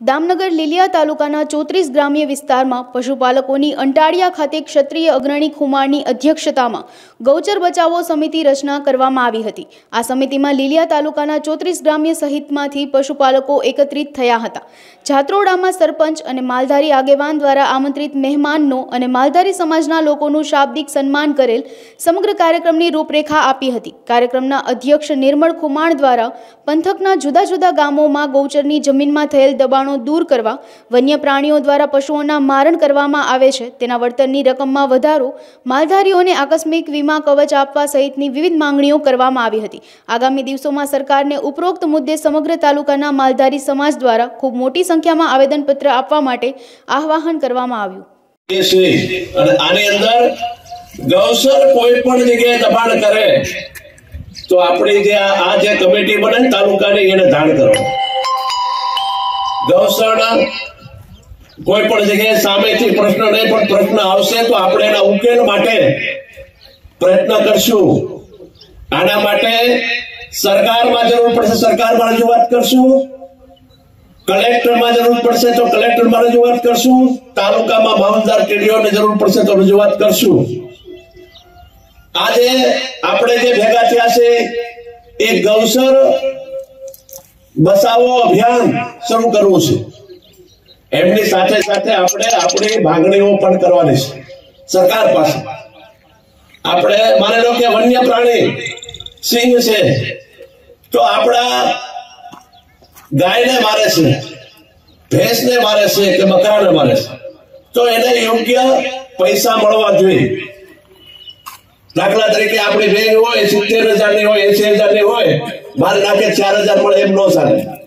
દામનગર લીલિયા તાલુકાના 34 ગ્રામ્ય વિસ્તારમાં પશુપાલકોની અંટાળિયા ખાતે ક્ષત્રિય અગ્રણી ખુમારની અધ્યક્ષતામાં ગૌચર બચાવો સમિતિ રચના કરવામાં આવી હતી। આ સમિતિમાં લીલિયા તાલુકાના 34 ગ્રામ્ય સહિતમાંથી પશુપાલકો એકત્રિત થયા હતા। જાત્રોડામાં સરપંચ અને માલધારી આગેવાન દ્વારા આમંત્રિત મહેમાનનો અને માલધારી સમાજના લોકોનું શાબ્દિક સન્માન કરેલ સમગ્ર કાર્યક્રમની રૂપરેખા આપી હતી। કાર્યક્રમના અધ્યક્ષ નિર્મળ ખુમાણ દ્વારા પંથકના જુદા જુદા ગામોમાં ગૌચરની જમીનમાં થયેલ દબાણો दूर करवा, वन्य प्राणियों द्वारा पशुओना मारण करवामां आवे छे तेना वळतरनी रकममां वधारो, मालधारीओने आकस्मिक वीमा कवच आपवा सहितनी विविध मांगणीओ करवामां आवी हती। आगामी दिवसोमां सरकारने उपरोक्त मुद्दे समग्र तालुकाना मालधारी समाज द्वारा खूब मोटी संख्यामां आवेदनपत्र आपवा माटे आह्वान करवामां आव्युं। आनी अंदर गौसर कोई पण जग्याए दबाण करे तो आपणी जे आ जे कमिटी बने तालुकानी एने जाण करो। गौशाला कोई पण जगह सामेथी प्रश्न नहीं पण प्रश्न आवशे तो आपणे एना उकेल माटे प्रयत्न करशुं। आना माटे सरकार में जरूर पड़शे सरकार में रजूआत करशुं, कलेक्टर में जरूर पड़शे तो कलेक्टर में रजूआत करशुं, तालुका में मामलतदार टीडीओ ने जरूर पड़शे तो रजूआत करशुं। आजे आपणे जे भेगा थया छे एक गौसर बचावो अभियान शुरू करवू छे। एमनी साथे साथे आपणे आपणी मागणीओ पण करवानी छे सरकार पासे। आपणे मानी लो के वन्य प्राणी सिंह छे तो आपड़ा गाय ने मारे छे, भैंस ने मारे छे के बकरा ने मारे छे तो एने योग्य पैसा मळवा जोईए। दाखला तरीके आपणी भेग होय 70,000 ની હોય 80,000 ની હોય मारे नाखे 4,000 મળે એમ નો ચાલે।